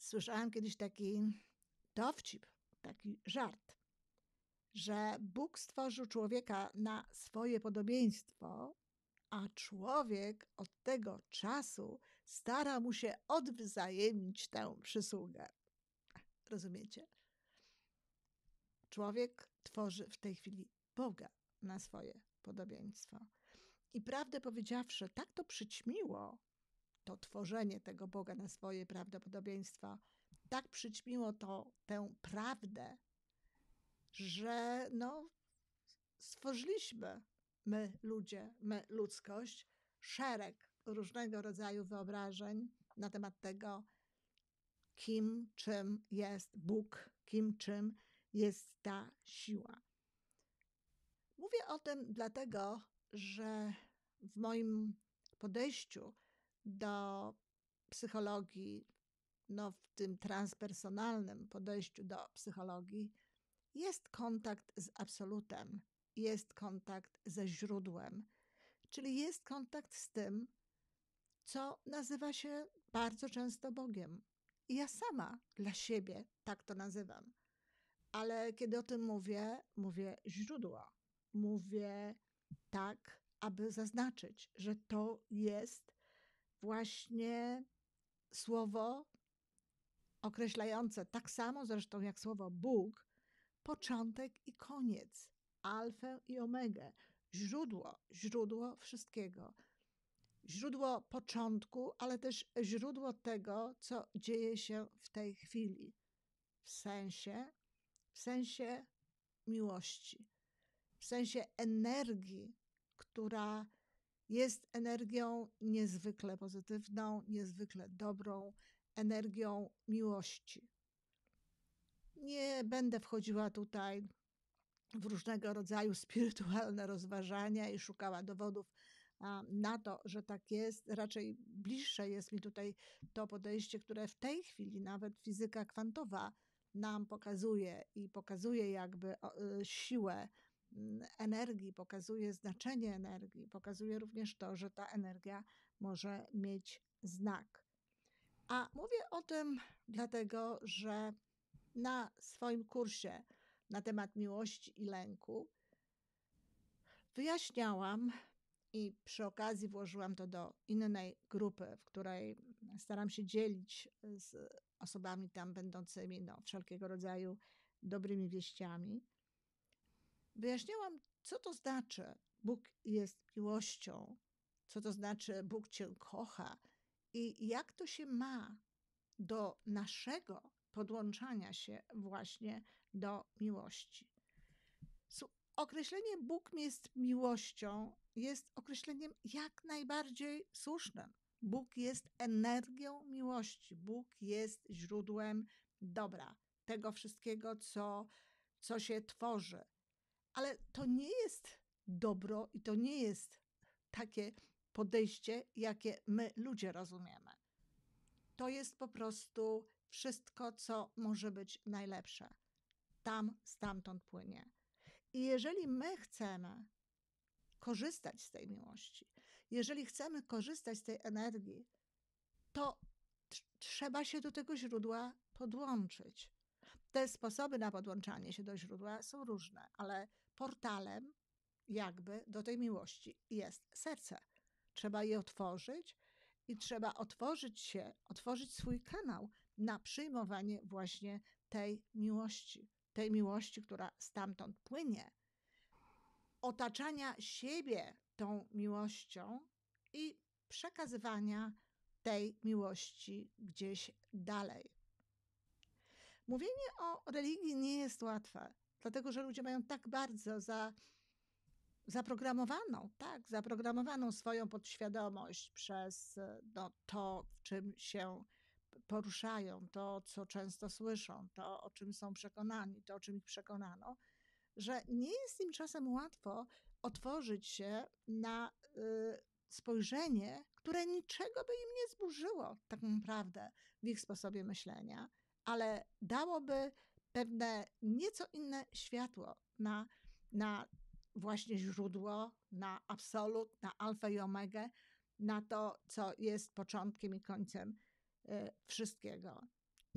Słyszałam kiedyś taki dowcip, taki żart, że Bóg stworzył człowieka na swoje podobieństwo, a człowiek od tego czasu stara mu się odwzajemnić tę przysługę. Rozumiecie? Człowiek tworzy w tej chwili Boga na swoje podobieństwo. I prawdę powiedziawszy, tak to przyćmiło to tworzenie tego Boga na swoje prawdopodobieństwa, tak przyćmiło to tę prawdę, że stworzyliśmy my ludzie, my ludzkość, szereg różnego rodzaju wyobrażeń na temat tego, kim, czym jest Bóg, kim, czym jest ta siła. Mówię o tym dlatego, że w moim podejściu do psychologii, w tym transpersonalnym podejściu do psychologii, jest kontakt z absolutem, jest kontakt ze źródłem, czyli jest kontakt z tym, co nazywa się bardzo często Bogiem. I ja sama dla siebie tak to nazywam. Ale kiedy o tym mówię źródło. Mówię tak, aby zaznaczyć, że to jest właśnie słowo określające, tak samo zresztą jak słowo Bóg, początek i koniec, alfę i omegę, źródło wszystkiego. Źródło początku, ale też źródło tego, co dzieje się w tej chwili. W sensie miłości, w sensie energii, która jest energią niezwykle pozytywną, niezwykle dobrą, energią miłości. Nie będę wchodziła tutaj w różnego rodzaju spirytualne rozważania i szukała dowodów na to, że tak jest. Raczej bliższe jest mi tutaj to podejście, które w tej chwili nawet fizyka kwantowa nam pokazuje i pokazuje jakby siłę energii, pokazuje znaczenie energii, pokazuje również to, że ta energia może mieć znak. A mówię o tym dlatego, że na swoim kursie na temat miłości i lęku wyjaśniałam i przy okazji włożyłam to do innej grupy, w której staram się dzielić z osobami tam będącymi wszelkiego rodzaju dobrymi wieściami. Wyjaśniałam, co to znaczy Bóg jest miłością, co to znaczy Bóg cię kocha i jak to się ma do naszego podłączania się właśnie do miłości. Określenie Bóg jest miłością jest określeniem jak najbardziej słusznym. Bóg jest energią miłości. Bóg jest źródłem dobra, tego wszystkiego, co się tworzy. Ale to nie jest dobro i to nie jest takie podejście, jakie my ludzie rozumiemy. To jest po prostu wszystko, co może być najlepsze. Stamtąd płynie. I jeżeli my chcemy korzystać z tej miłości, jeżeli chcemy korzystać z tej energii, to trzeba się do tego źródła podłączyć. Te sposoby na podłączanie się do źródła są różne, ale portalem jakby do tej miłości jest serce. Trzeba je otworzyć i trzeba otworzyć swój kanał na przyjmowanie właśnie tej miłości, która stamtąd płynie, otaczania siebie tą miłością i przekazywania tej miłości gdzieś dalej. Mówienie o religii nie jest łatwe, dlatego że ludzie mają tak bardzo zaprogramowaną swoją podświadomość przez to, w czym się poruszają, to, co często słyszą, to, o czym są przekonani, to, o czym ich przekonano, że nie jest im czasem łatwo otworzyć się na spojrzenie, które niczego by im nie zburzyło tak naprawdę w ich sposobie myślenia, ale dałoby pewne nieco inne światło na właśnie źródło, na absolut, na alfę i omegę, na to, co jest początkiem i końcem wszystkiego.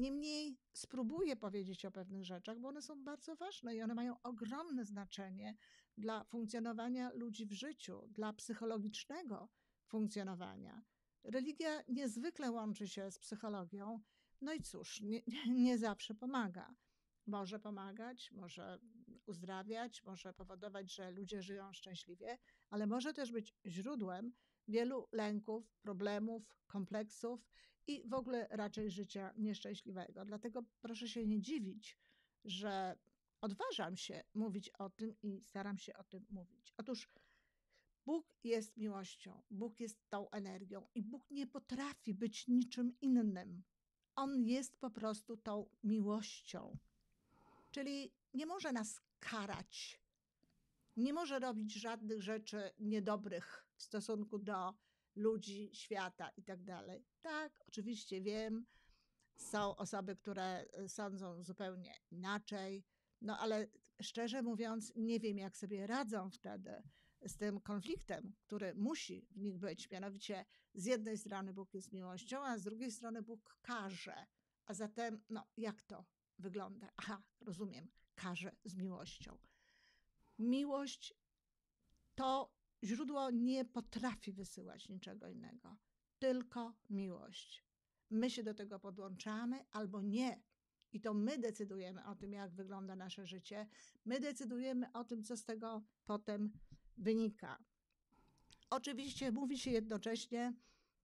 Niemniej spróbuję powiedzieć o pewnych rzeczach, bo one są bardzo ważne i one mają ogromne znaczenie dla funkcjonowania ludzi w życiu, dla psychologicznego funkcjonowania. Religia niezwykle łączy się z psychologią, no i cóż, nie zawsze pomaga. Może pomagać, może uzdrawiać, może powodować, że ludzie żyją szczęśliwie, ale może też być źródłem wielu lęków, problemów, kompleksów i w ogóle raczej życia nieszczęśliwego. Dlatego proszę się nie dziwić, że odważam się mówić o tym i staram się o tym mówić. Otóż Bóg jest miłością, Bóg jest tą energią i Bóg nie potrafi być niczym innym. On jest po prostu tą miłością. Czyli nie może nas karać, nie może robić żadnych rzeczy niedobrych w stosunku do ludzi, świata i tak dalej. Tak, oczywiście wiem, są osoby, które sądzą zupełnie inaczej, no ale szczerze mówiąc, nie wiem, jak sobie radzą wtedy z tym konfliktem, który musi w nich być. Mianowicie z jednej strony Bóg jest miłością, a z drugiej strony Bóg karze. A zatem, no jak to wygląda? Aha, rozumiem, karze z miłością. Miłość to źródło nie potrafi wysyłać niczego innego, tylko miłość. My się do tego podłączamy albo nie. I to my decydujemy o tym, jak wygląda nasze życie. My decydujemy o tym, co z tego potem wynika. Oczywiście mówi się jednocześnie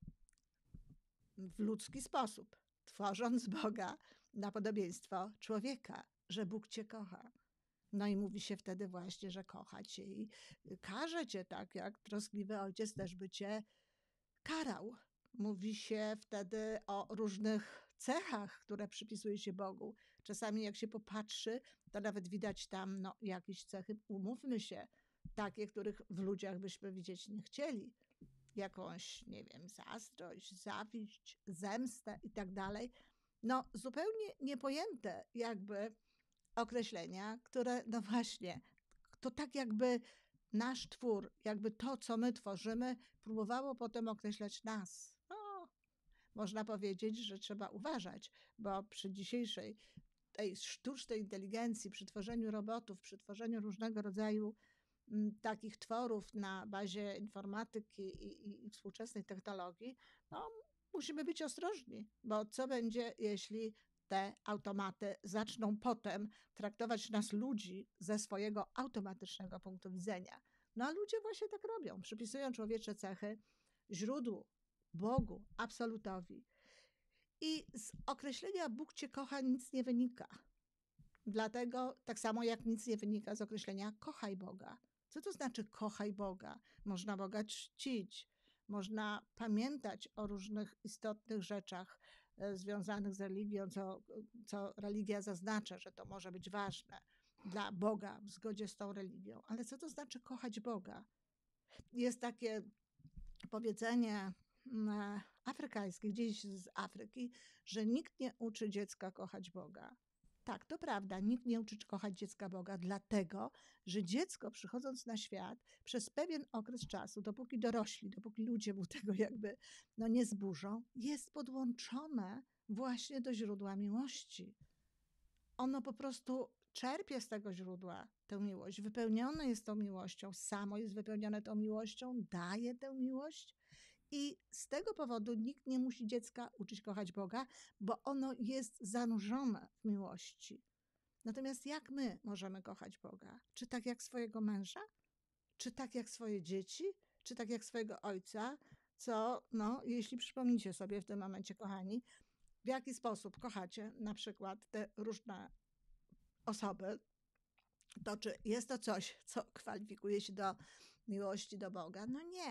w ludzki sposób, tworząc Boga na podobieństwo człowieka, że Bóg cię kocha. No i mówi się wtedy właśnie, że kocha cię i karze cię, tak jak troskliwy ojciec też by cię karał. Mówi się wtedy o różnych cechach, które przypisuje się Bogu. Czasami jak się popatrzy, to nawet widać tam jakieś cechy, umówmy się, takie, których w ludziach byśmy widzieć nie chcieli. Jakąś, nie wiem, zazdrość, zawiść, zemstę i tak dalej. No zupełnie niepojęte jakby określenia, które no właśnie, to tak jakby nasz twór, jakby to, co my tworzymy, próbowało potem określać nas. No, można powiedzieć, że trzeba uważać, bo przy dzisiejszej tej sztucznej inteligencji, przy tworzeniu robotów, przy tworzeniu różnego rodzaju takich tworów na bazie informatyki i współczesnej technologii, no musimy być ostrożni, bo co będzie, jeśli te automaty zaczną potem traktować nas ludzi ze swojego automatycznego punktu widzenia. No a ludzie właśnie tak robią, przypisują człowiecze cechy źródłu, Bogu, absolutowi. I z określenia Bóg cię kocha nic nie wynika. Dlatego tak samo jak nic nie wynika z określenia kochaj Boga. Co to znaczy kochaj Boga? Można Boga czcić, można pamiętać o różnych istotnych rzeczach związanych z religią, co religia zaznacza, że to może być ważne dla Boga w zgodzie z tą religią. Ale co to znaczy kochać Boga? Jest takie powiedzenie afrykańskie, gdzieś z Afryki, że nikt nie uczy dziecka kochać Boga. Tak, to prawda, nikt nie uczy kochać dziecka Boga, dlatego, że dziecko przychodząc na świat przez pewien okres czasu, dopóki dorośli, dopóki ludzie mu tego jakby nie zburzą, jest podłączone właśnie do źródła miłości. Ono po prostu czerpie z tego źródła tę miłość, wypełnione jest tą miłością, samo jest wypełnione tą miłością, daje tę miłość i z tego powodu nikt nie musi dziecka uczyć kochać Boga, bo ono jest zanurzone w miłości. Natomiast jak my możemy kochać Boga? Czy tak jak swojego męża? Czy tak jak swoje dzieci? Czy tak jak swojego ojca? Jeśli przypomnicie sobie w tym momencie, kochani, w jaki sposób kochacie na przykład te różne osoby, to czy jest to coś, co kwalifikuje się do miłości do Boga? No nie.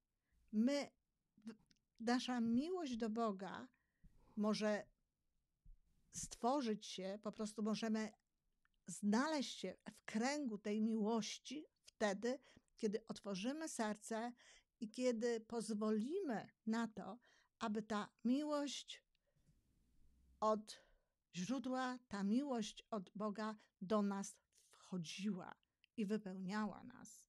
Nasza miłość do Boga może stworzyć się, po prostu możemy znaleźć się w kręgu tej miłości wtedy, kiedy otworzymy serce i kiedy pozwolimy na to, aby ta miłość od źródła, ta miłość od Boga do nas wchodziła i wypełniała nas.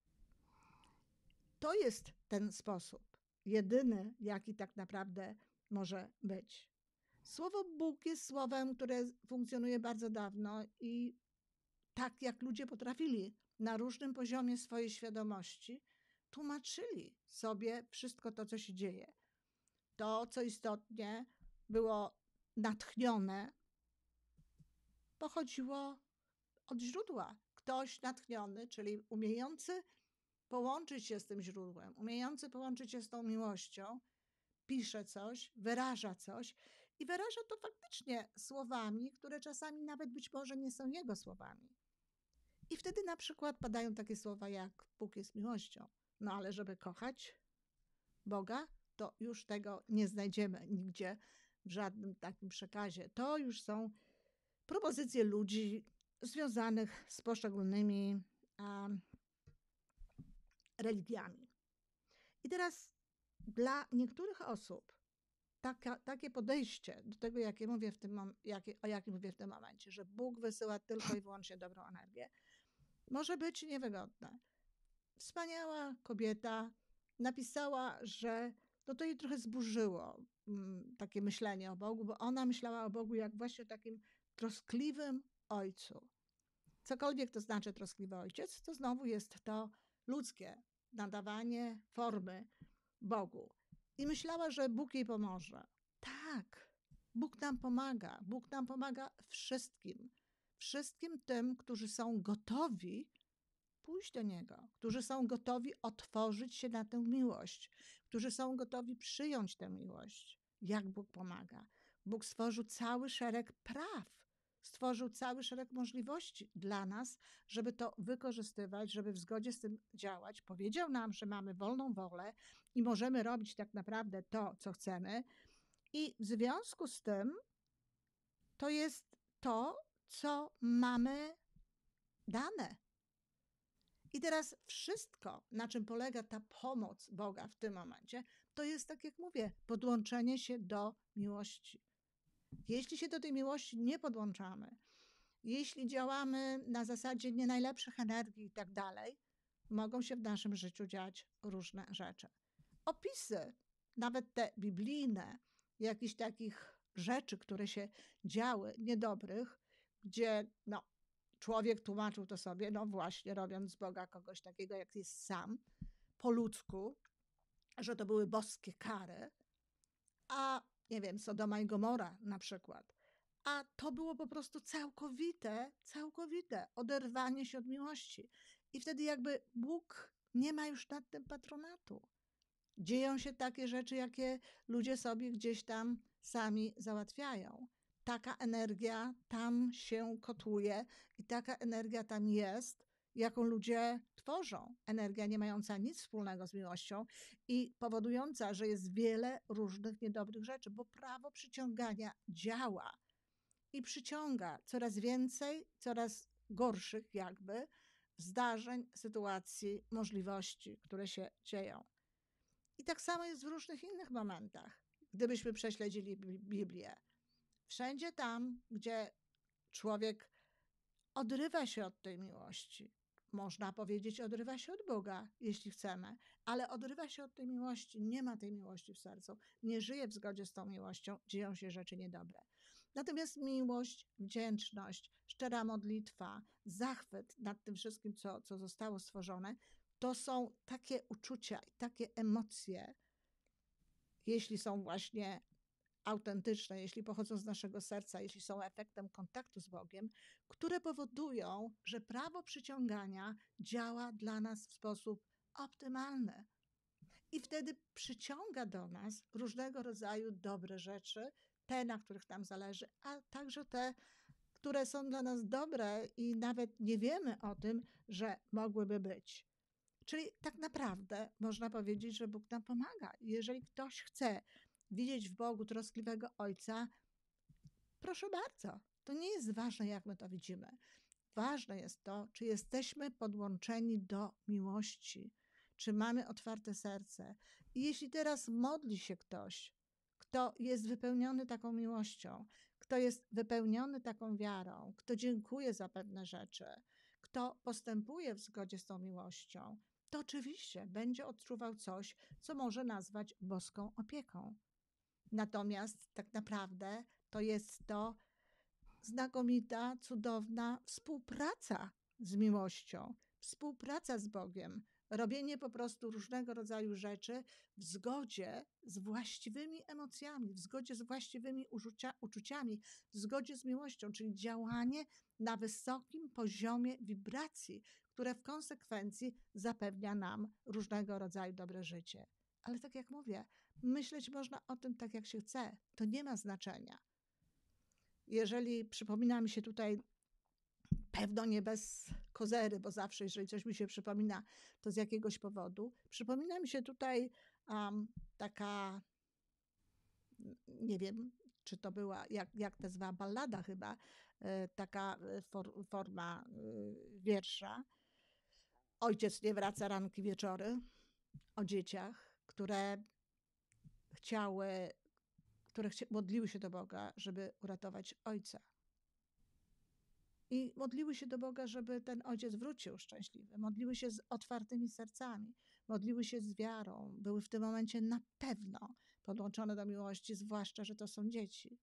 To jest ten sposób, jedyny, jaki tak naprawdę może być. Słowo Bóg jest słowem, które funkcjonuje bardzo dawno i tak jak ludzie potrafili na różnym poziomie swojej świadomości, tłumaczyli sobie wszystko to, co się dzieje. To, co istotnie było natchnione, pochodziło od źródła. Ktoś natchniony, czyli umiejący połączyć się z tym źródłem, umiejący połączyć się z tą miłością, pisze coś, i wyraża to faktycznie słowami, które czasami nawet być może nie są jego słowami. I wtedy na przykład padają takie słowa jak Bóg jest miłością. No ale żeby kochać Boga, to już tego nie znajdziemy nigdzie w żadnym takim przekazie. To już są propozycje ludzi związanych z poszczególnymi religiami. I teraz dla niektórych osób takie podejście do tego, o jakim mówię w tym momencie, że Bóg wysyła tylko i wyłącznie dobrą energię, może być niewygodne. Wspaniała kobieta napisała, że to jej trochę zburzyło takie myślenie o Bogu, bo ona myślała o Bogu jak właśnie o takim troskliwym ojcu. Cokolwiek to znaczy troskliwy ojciec, to znowu jest to ludzkie nadawanie formy Bogu. I myślała, że Bóg jej pomoże. Tak, Bóg nam pomaga. Bóg nam pomaga wszystkim. Wszystkim tym, którzy są gotowi pójść do Niego, którzy są gotowi otworzyć się na tę miłość, którzy są gotowi przyjąć tę miłość. Jak Bóg pomaga? Bóg stworzył cały szereg praw, stworzył cały szereg możliwości dla nas, żeby to wykorzystywać, żeby w zgodzie z tym działać. Powiedział nam, że mamy wolną wolę i możemy robić tak naprawdę to, co chcemy. I w związku z tym to jest to, co mamy dane. I teraz wszystko, na czym polega ta pomoc Boga w tym momencie, to jest, tak jak mówię, podłączenie się do miłości. Jeśli się do tej miłości nie podłączamy, jeśli działamy na zasadzie nie najlepszych energii i tak dalej, mogą się w naszym życiu dziać różne rzeczy. Opisy, nawet te biblijne, jakichś takich rzeczy, które się działy, niedobrych, gdzie człowiek tłumaczył to sobie, właśnie robiąc z Boga kogoś takiego, jak jest sam, po ludzku, że to były boskie kary, a nie wiem, Sodoma i Gomora na przykład. A to było po prostu całkowite oderwanie się od miłości. I wtedy jakby Bóg nie ma już nad tym patronatu. Dzieją się takie rzeczy, jakie ludzie sobie gdzieś tam sami załatwiają. Taka energia tam się kotłuje i taka energia tam jest, jaką ludzie tworzą. Energia nie mająca nic wspólnego z miłością i powodująca, że jest wiele różnych niedobrych rzeczy, bo prawo przyciągania działa i przyciąga coraz więcej, coraz gorszych jakby zdarzeń, sytuacji, możliwości, które się dzieją. I tak samo jest w różnych innych momentach. Gdybyśmy prześledzili Biblię, wszędzie tam, gdzie człowiek odrywa się od tej miłości, można powiedzieć, odrywa się od Boga, jeśli chcemy, ale odrywa się od tej miłości, nie ma tej miłości w sercu, nie żyje w zgodzie z tą miłością, dzieją się rzeczy niedobre. Natomiast miłość, wdzięczność, szczera modlitwa, zachwyt nad tym wszystkim, co zostało stworzone, to są takie uczucia i takie emocje, jeśli są właśnie autentyczne, jeśli pochodzą z naszego serca, jeśli są efektem kontaktu z Bogiem, które powodują, że prawo przyciągania działa dla nas w sposób optymalny. I wtedy przyciąga do nas różnego rodzaju dobre rzeczy, te, na których nam zależy, a także te, które są dla nas dobre i nawet nie wiemy o tym, że mogłyby być. Czyli tak naprawdę można powiedzieć, że Bóg nam pomaga. Jeżeli ktoś chce widzieć w Bogu troskliwego Ojca, proszę bardzo. To nie jest ważne, jak my to widzimy. Ważne jest to, czy jesteśmy podłączeni do miłości, czy mamy otwarte serce. I jeśli teraz modli się ktoś, kto jest wypełniony taką miłością, kto jest wypełniony taką wiarą, kto dziękuje za pewne rzeczy, kto postępuje w zgodzie z tą miłością, to oczywiście będzie odczuwał coś, co może nazwać boską opieką. Natomiast tak naprawdę to jest to znakomita, cudowna współpraca z miłością, współpraca z Bogiem, robienie po prostu różnego rodzaju rzeczy w zgodzie z właściwymi emocjami, w zgodzie z właściwymi uczuciami, w zgodzie z miłością, czyli działanie na wysokim poziomie wibracji, które w konsekwencji zapewnia nam różnego rodzaju dobre życie. Ale tak jak mówię, myśleć można o tym tak, jak się chce. To nie ma znaczenia. Jeżeli przypomina mi się tutaj, pewno nie bez kozery, bo zawsze, jeżeli coś mi się przypomina, to z jakiegoś powodu, przypomina mi się tutaj taka, nie wiem, czy to była, jak nazywała, ballada chyba, taka forma wiersza. Ojciec nie wraca ranki wieczory, o dzieciach, które modliły się do Boga, żeby uratować ojca. I modliły się do Boga, żeby ten ojciec wrócił szczęśliwy. Modliły się z otwartymi sercami, modliły się z wiarą. Były w tym momencie na pewno podłączone do miłości, zwłaszcza, że to są dzieci.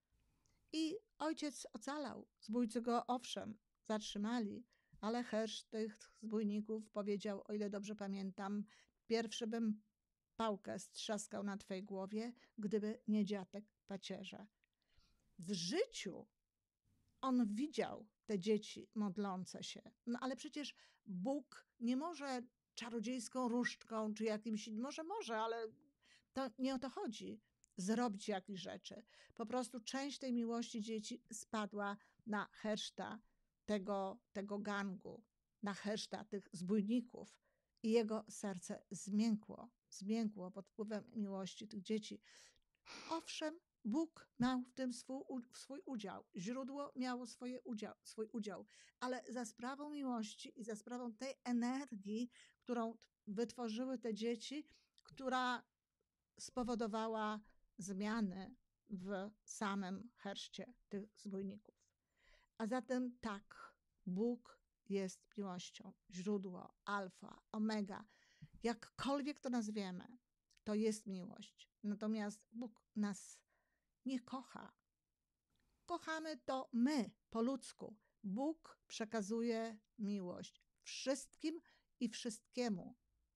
I ojciec ocalał. Zbójcy go owszem zatrzymali, ale hersz tych zbójników powiedział, o ile dobrze pamiętam, pierwszy bym pałkę strzaskał na twej głowie, gdyby nie dziadek pacierza. W życiu on widział te dzieci modlące się. No ale przecież Bóg nie może czarodziejską różdżką czy jakimś, może, ale to nie o to chodzi, zrobić jakieś rzeczy. Po prostu część tej miłości dzieci spadła na herszta tego gangu, na herszta tych zbójników i jego serce zmiękło pod wpływem miłości tych dzieci. Owszem, Bóg miał w tym swój udział, źródło miało swój udział, ale za sprawą miłości i za sprawą tej energii, którą wytworzyły te dzieci, która spowodowała zmiany w samym herszcie tych zbójników. A zatem tak, Bóg jest miłością, źródło, alfa, omega, jakkolwiek to nazwiemy, to jest miłość. Natomiast Bóg nas nie kocha. Kochamy to my, po ludzku. Bóg przekazuje miłość wszystkim i wszystkiemu.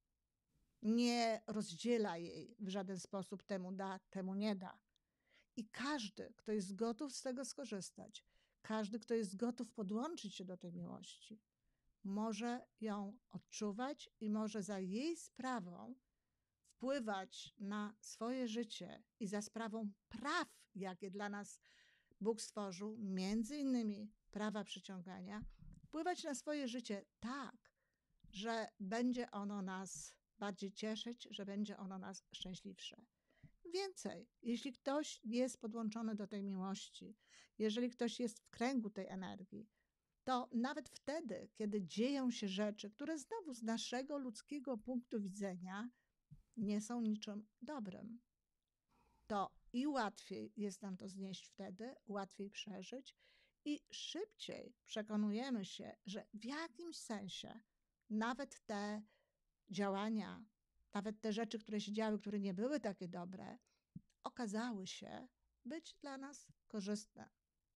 Nie rozdziela jej w żaden sposób, temu da, temu nie da. I każdy, kto jest gotów z tego skorzystać, każdy, kto jest gotów podłączyć się do tej miłości, może ją odczuwać i może za jej sprawą wpływać na swoje życie i za sprawą praw, jakie dla nas Bóg stworzył, między innymi prawa przyciągania, wpływać na swoje życie tak, że będzie ono nas bardziej cieszyć, że będzie ono nas szczęśliwsze. Więcej, jeśli ktoś jest podłączony do tej miłości, jeżeli ktoś jest w kręgu tej energii, to nawet wtedy, kiedy dzieją się rzeczy, które znowu z naszego ludzkiego punktu widzenia nie są niczym dobrym, to i łatwiej jest nam to znieść wtedy, łatwiej przeżyć i szybciej przekonujemy się, że w jakimś sensie nawet te działania, nawet te rzeczy, które się działy, które nie były takie dobre, okazały się być dla nas korzystne.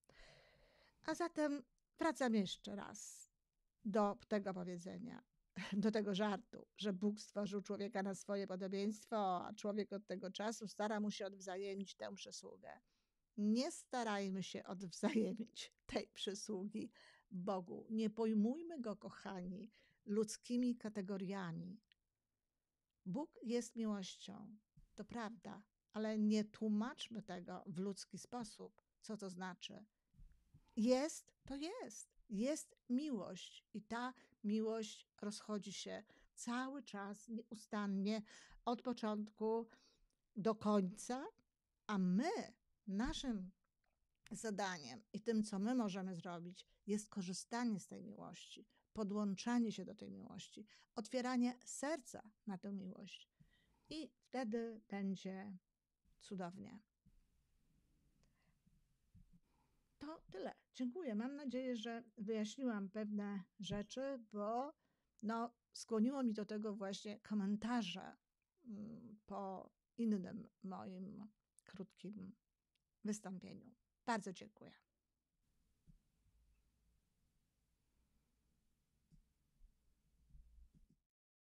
A zatem wracam jeszcze raz do tego powiedzenia, do tego żartu, że Bóg stworzył człowieka na swoje podobieństwo, a człowiek od tego czasu stara mu się odwzajemnić tę przysługę. Nie starajmy się odwzajemnić tej przysługi Bogu. Nie pojmujmy Go, kochani, ludzkimi kategoriami. Bóg jest miłością, to prawda, ale nie tłumaczmy tego w ludzki sposób. Co to znaczy? Jest, to jest. Jest miłość i ta miłość rozchodzi się cały czas, nieustannie, od początku do końca, a my, naszym zadaniem i tym, co my możemy zrobić, jest korzystanie z tej miłości, podłączanie się do tej miłości, otwieranie serca na tę miłość. I wtedy będzie cudownie. To tyle. Dziękuję. Mam nadzieję, że wyjaśniłam pewne rzeczy, bo skłoniło mi do tego właśnie komentarze po innym moim krótkim wystąpieniu. Bardzo dziękuję.